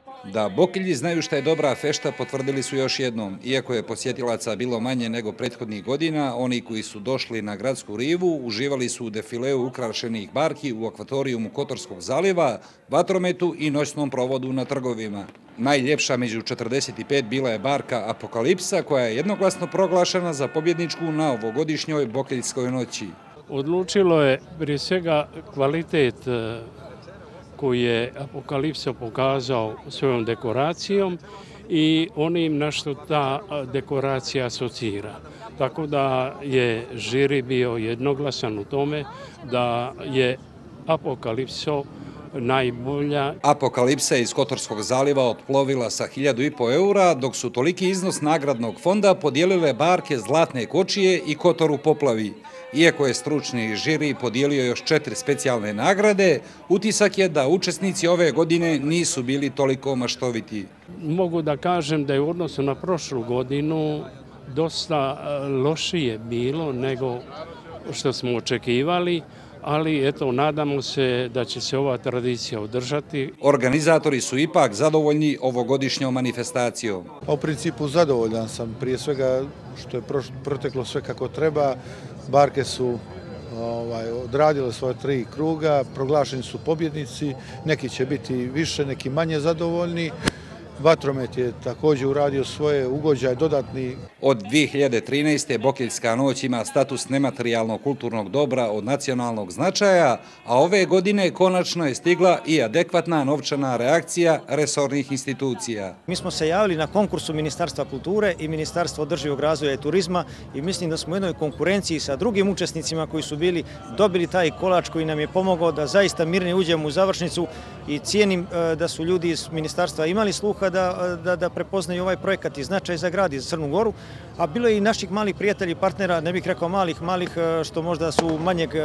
Da Bokelji znaju šta je dobra fešta potvrdili su još jednom. Iako je posjetilaca bilo manje nego prethodnih godina, oni koji su došli na gradsku rivu uživali su u defileu ukrašenih barki u akvatorijumu Kotorskog zaliva, vatrometu i noćnom provodu na trgovima. Najljepša među 45 bila je barka Apokalipsa, koja je jednoglasno proglašena za pobjedničku na ovogodišnjoj Bokeljskoj noći. Odlučilo je prije svega kvalitet koji je Apokalipsa pokazao svojom dekoracijom i onim na što ta dekoracija asocira. Tako da je žiri bio jednoglasan u tome da je Apokalipso najbolja. Apokalipsa je iz Kotorskog zaliva otplovila sa 1.500 eura, dok su toliki iznos nagradnog fonda podijelile barke Zlatne kočije i Kotor u poplavi. Iako je stručni žiri podijelio još 4 specijalne nagrade, utisak je da učesnici ove godine nisu bili toliko maštoviti. Mogu da kažem da je u odnosu na prošlu godinu dosta lošije bilo nego što smo očekivali, ali eto, nadamo se da će se ova tradicija održati. Organizatori su ipak zadovoljni ovogodišnjom manifestacijom. U principu zadovoljan sam, prije svega što je proteklo sve kako treba. Barke su odradile svoje 3 kruga, proglašeni su pobjednici, neki će biti više, neki manje zadovoljni. Vatromet je također uradio svoje, ugođaj dodatni. Od 2013. Bokeljska noć ima status nematerijalnog kulturnog dobra od nacionalnog značaja, a ove godine konačno je stigla i adekvatna novčana reakcija resornih institucija. Mi smo se javili na konkursu Ministarstva kulture i Ministarstva održivog razvoja i turizma i mislim da smo u jednoj konkurenciji sa drugim učesnicima koji su dobili taj kolač koji nam je pomogao da zaista mirnije uđemo u završnicu i cijenim da su ljudi iz ministarstva imali sluha da prepoznaju ovaj projekat i značaj za grad i za Crnu Goru, a bilo je i naših malih prijatelji i partnera, ne bih rekao malih što možda su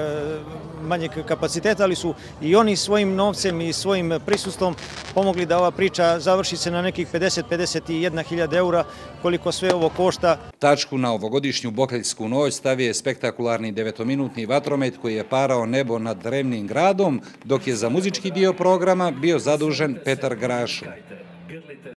manjeg kapaciteta, ali su i oni svojim novcem i svojim prisustvom pomogli da ova priča završi se na nekih 50-51 hiljada eura, koliko sve ovo košta. Tačku na ovogodišnju Bokeljsku noć stavio je spektakularni 9-minutni vatromet koji je parao nebo nad drevnim gradom, dok je za muzički dio programa bio zadužen Petar Grašo.